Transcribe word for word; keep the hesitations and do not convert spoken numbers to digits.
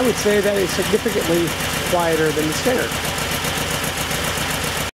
I would say that it's significantly quieter than the standard.